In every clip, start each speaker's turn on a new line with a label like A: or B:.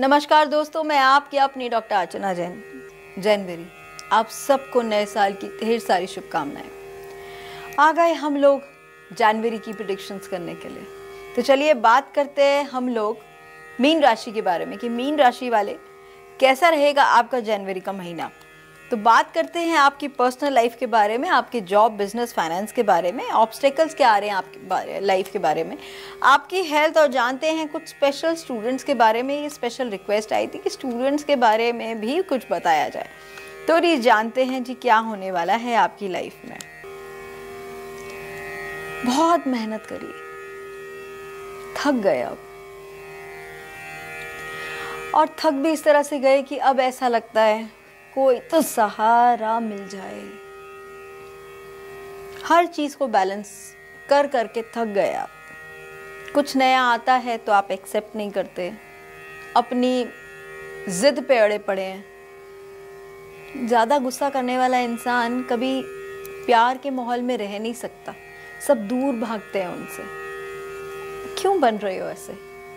A: नमस्कार दोस्तों, मैं आपकी अपनी डॉक्टर अर्चना जैन। आप सबको नए साल की ढेर सारी शुभकामनाएं। आ गए हम लोग जनवरी की प्रेडिक्शंस करने के लिए। तो चलिए बात करते हैं हम लोग मीन राशि के बारे में कि मीन राशि वाले कैसा रहेगा आपका जनवरी का महीना। तो बात करते हैं आपकी पर्सनल लाइफ के बारे में, आपके जॉब, बिजनेस, फाइनेंस के बारे में, ऑब्स्टेकल्स क्या आ रहे हैं आपके लाइफ के बारे में, आपकी हेल्थ, और जानते हैं कुछ स्पेशल स्टूडेंट्स के बारे में। ये स्पेशल रिक्वेस्ट आई थी कि स्टूडेंट्स के बारे में भी कुछ बताया जाए। तो ये जानते हैं जी क्या होने वाला है आपकी लाइफ में। बहुत मेहनत करिए, थक गए अब, और थक भी इस तरह से गए कि अब ऐसा लगता है कोई तो सहारा मिल जाए। हर चीज को बैलेंस कर करके थक गए आप। कुछ नया आता है तो आप एक्सेप्ट नहीं करते, अपनी जिद पे अड़े पड़े हैं। ज्यादा गुस्सा करने वाला इंसान कभी प्यार के माहौल में रह नहीं सकता, सब दूर भागते हैं उनसे। क्यों बन रहे हो ऐसे?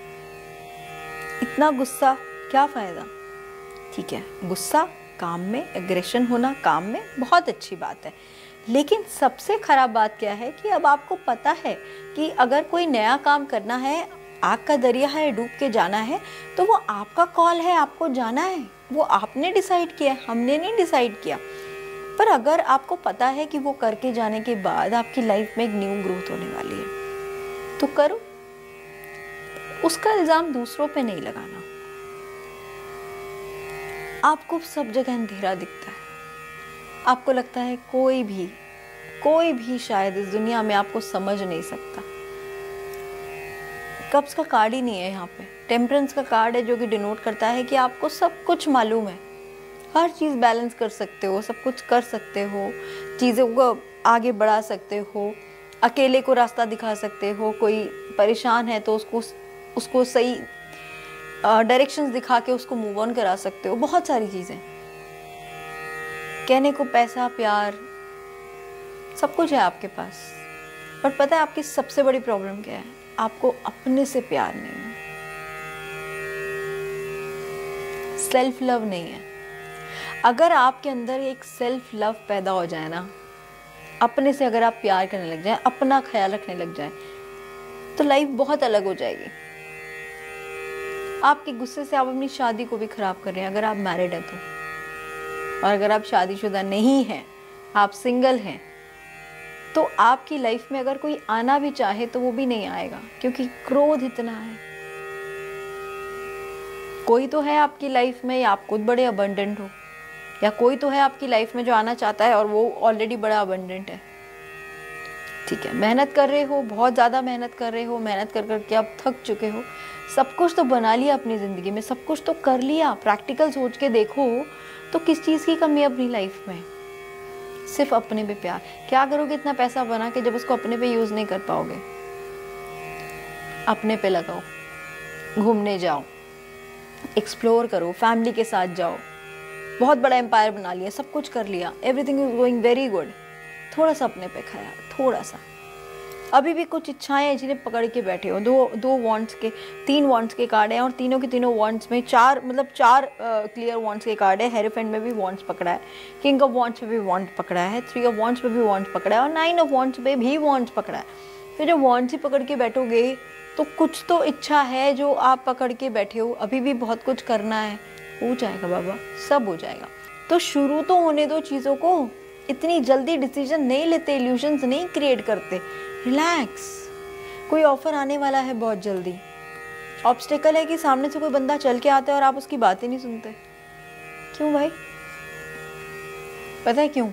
A: इतना गुस्सा, क्या फायदा? ठीक है, गुस्सा काम में, एग्रेशन होना काम में बहुत अच्छी बात है, लेकिन सबसे खराब बात क्या है कि अब आपको पता है कि अगर कोई नया काम करना है, आग का दरिया है, डूब के जाना है, तो वो आपका कॉल है, आपको जाना है, वो आपने डिसाइड किया, हमने नहीं डिसाइड किया। पर अगर आपको पता है कि वो करके जाने के बाद आपकी लाइफ में एक न्यू ग्रोथ होने वाली है, तो करो। उसका इल्जाम दूसरों पे नहीं लगाना। आपको सब जगह अंधेरा दिखता है, आपको लगता है कोई भी शायद इस दुनिया में आपको समझ नहीं सकता। कप्स का कार्ड ही नहीं है यहाँ पे, टेम्परेंस का कार्ड है, जो कि डिनोट करता है कि आपको सब कुछ मालूम है, हर चीज बैलेंस कर सकते हो, सब कुछ कर सकते हो, चीजों को आगे बढ़ा सकते हो, अकेले को रास्ता दिखा सकते हो, कोई परेशान है तो उसको सही डायरेक्शंस दिखा के उसको मूव ऑन करा सकते हो। बहुत सारी चीजें कहने को, पैसा, प्यार, सब कुछ है आपके पास। पर पता है आपकी सबसे बड़ी प्रॉब्लम क्या है? आपको अपने से प्यार नहीं है, सेल्फ लव नहीं है। अगर आपके अंदर एक सेल्फ लव पैदा हो जाए ना, अपने से अगर आप प्यार करने लग जाए, अपना ख्याल रखने लग जाए, तो लाइफ बहुत अलग हो जाएगी। आपके गुस्से से आप अपनी शादी को भी खराब कर रहे हैं, अगर आप मैरिड हैं तो। और अगर आप शादीशुदा नहीं हैं, आप सिंगल हैं, तो आपकी लाइफ में अगर कोई आना भी चाहे तो वो भी नहीं आएगा, क्योंकि क्रोध इतना है। कोई तो है आपकी लाइफ में, या आप खुद बड़े अबंडेंट हो, या कोई तो है आपकी लाइफ में जो आना चाहता है और वो ऑलरेडी बड़ा अबंडेंट है। ठीक है, मेहनत कर रहे हो, बहुत ज्यादा मेहनत कर रहे हो, मेहनत कर करके आप थक चुके हो, सब कुछ तो बना लिया अपनी जिंदगी में, सब कुछ तो कर लिया। प्रैक्टिकल सोच के देखो तो किस चीज की कमी है अपनी लाइफ में? सिर्फ अपने पे प्यार। क्या करोगे इतना पैसा बना के जब उसको अपने पे यूज नहीं कर पाओगे? अपने पे लगाओ, घूमने जाओ, एक्सप्लोर करो, फैमिली के साथ जाओ। बहुत बड़ा एम्पायर बना लिया, सब कुछ कर लिया, everything is going very good. थोड़ा सा अपने पे ख्याल, थोड़ा सा। अभी भी कुछ इच्छाएं हैं जिन्हें पकड़ के बैठे हो। दो वॉन्ट्स के, 3 वॉन्ट्स के कार्ड हैं, और तीनों के तीनों वॉन्ट्स में चार क्लियर वॉन्ट्स के कार्ड है। हेरोफेंट में भी वॉन्ट्स पकड़ा है, किंग ऑफ वॉन्ट्स पे भी वॉन्ट पकड़ा है, 3 ऑफ वॉन्ट्स पे भी वॉन्ट पकड़ा है, और 9 ऑफ वॉन्ट्स पे भी वॉन्ट्स पकड़ा है। तो जब वॉन्ट्स ही पकड़ के बैठोगे तो कुछ तो इच्छा है जो आप पकड़ के बैठे हो। अभी भी बहुत कुछ करना है, हो जाएगा बाबा, सब हो जाएगा। तो शुरू तो होने दो चीज़ों को। इतनी जल्दी डिसीजन नहीं लेते, इल्यूशंस नहीं क्रिएट करते। रिलैक्स। कोई ऑफर आने वाला है बहुत जल्दी। ऑब्स्टेकल है कि सामने से कोई बंदा चल के आता है और आप उसकी बातें नहीं सुनते। क्यों भाई? पता है क्यों?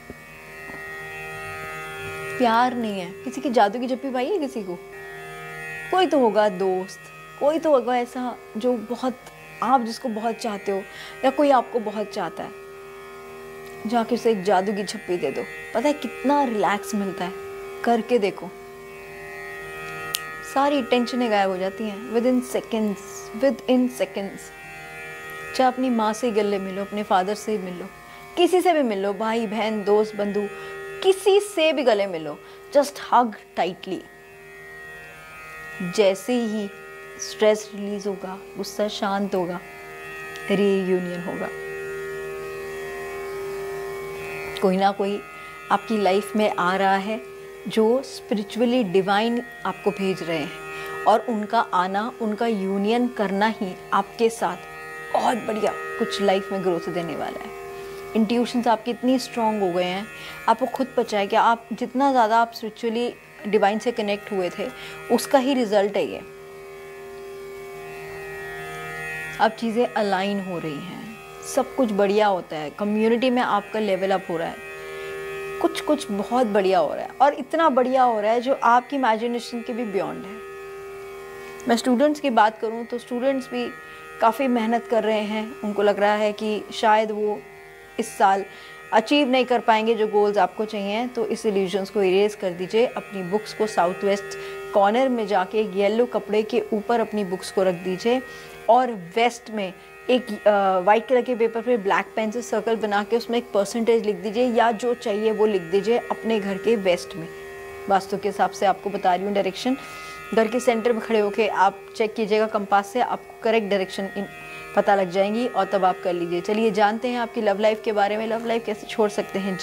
A: प्यार नहीं है। किसी की जादू की झप्पी पाई है किसी को? कोई तो होगा दोस्त, कोई तो होगा ऐसा जो बहुत, आप जिसको बहुत चाहते हो, या कोई आपको बहुत चाहता है, जाके उसे एक जादू की झप्पी दे दो। पता है कितना रिलैक्स मिलता है? करके देखो, सारी टेंशनें गायब हो जाती हैं विद इन सेकेंड्स। चाहे अपनी माँ से गले मिलो, अपने फादर से मिलो, किसी से भी मिलो, भाई बहन, दोस्त, बंधु, किसी से भी गले मिलो, जस्ट हग टाइटली। जैसे ही स्ट्रेस रिलीज होगा, गुस्सा शांत होगा, रीयूनियन होगा। कोई ना कोई आपकी लाइफ में आ रहा है जो स्पिरिचुअली डिवाइन आपको भेज रहे हैं, और उनका आना, उनका यूनियन करना ही आपके साथ बहुत बढ़िया कुछ लाइफ में ग्रोथ देने वाला है। इंट्यूशंस आपके इतनी स्ट्रांग हो गए हैं, आपको खुद पता है कि आप जितना ज़्यादा आप स्पिरिचुअली डिवाइन से कनेक्ट हुए थे उसका ही रिजल्ट है ये। अब चीज़ें अलाइन हो रही हैं, सब कुछ बढ़िया होता है, कम्युनिटी में आपका लेवल अप हो रहा है, कुछ कुछ बहुत बढ़िया हो रहा है, और इतना बढ़िया हो रहा है जो आपकी इमेजिनेशन के भी बियॉन्ड है। मैं स्टूडेंट्स की बात करूं तो स्टूडेंट्स भी काफ़ी मेहनत कर रहे हैं, उनको लग रहा है कि शायद वो इस साल अचीव नहीं कर पाएंगे जो गोल्स आपको चाहिए, तो इस इल्यूजन्स को इरेज कर दीजिए। अपनी बुक्स को साउथ वेस्ट कॉर्नर में जाके एक येलो कपड़े के ऊपर अपनी बुक्स को रख दीजिए, और वेस्ट में एक वाइट कलर के पेपर पे ब्लैक पेन से सर्कल बना के उसमें एक परसेंटेज लिख दीजिए, या जो चाहिए वो लिख दीजिए अपने घर के वेस्ट में। वास्तु के हिसाब से आपको बता रही हूँ डायरेक्शन। घर के सेंटर में खड़े होके आप चेक कीजिएगा कंपास से, आपको करेक्ट डायरेक्शन पता लग जाएंगी, और तब आप कर लीजिए। चलिए जानते हैं आपकी लव लाइफ के बारे में। लव लाइफ कैसे छोड़ सकते हैं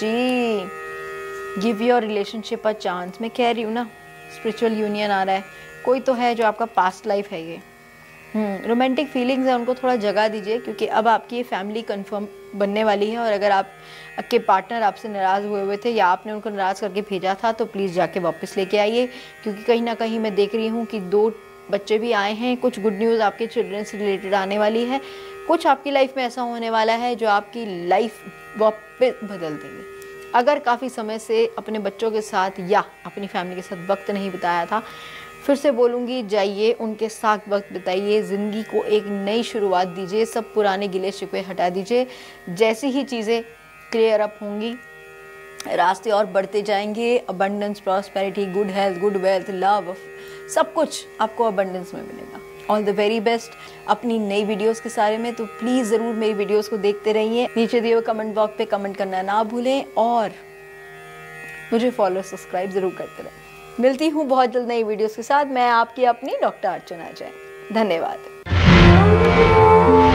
A: जी? Give your relationship a chance. मैं कह रही हूँ ना, स्पिरिचुअल यूनियन आ रहा है, कोई तो है जो आपका पास्ट लाइफ है ये। रोमांटिक फीलिंग्स है, उनको थोड़ा जगह दीजिए, क्योंकि अब आपकी ये फैमिली कंफर्म बनने वाली है। और अगर आपके पार्टनर आपसे नाराज़ हुए थे या आपने उनको नाराज़ करके भेजा था, तो प्लीज़ जाके वापस लेके आइए, क्योंकि कहीं ना कहीं मैं देख रही हूँ कि 2 बच्चे भी आए हैं। कुछ गुड न्यूज़ आपके चिल्ड्रन से रिलेटेड आने वाली है। कुछ आपकी लाइफ में ऐसा होने वाला है जो आपकी लाइफ वापस बदल देंगे। अगर काफ़ी समय से अपने बच्चों के साथ या अपनी फैमिली के साथ वक्त नहीं बिताया था, फिर से बोलूँगी, जाइए उनके साथ वक्त बिताइए, ज़िंदगी को एक नई शुरुआत दीजिए, सब पुराने गिले शिकवे हटा दीजिए। जैसी ही चीज़ें क्लियर अप होंगी, रास्ते और बढ़ते जाएंगे। Abundance, prosperity, good health, good wealth, love, सब कुछ आपको अबंडेंस में मिलेगा। ऑल द वेरी बेस्ट अपनी नई वीडियोस के सारे में। तो प्लीज़ ज़रूर मेरी वीडियोस को देखते रहिए। नीचे दिए हुए कमेंट बॉक्स पे कमेंट करना ना भूलें, और मुझे फॉलो सब्सक्राइब ज़रूर करते रहें। मिलती हूँ बहुत जल्द नई वीडियोस के साथ। मैं आपकी अपनी डॉक्टर अर्चना जैन। धन्यवाद।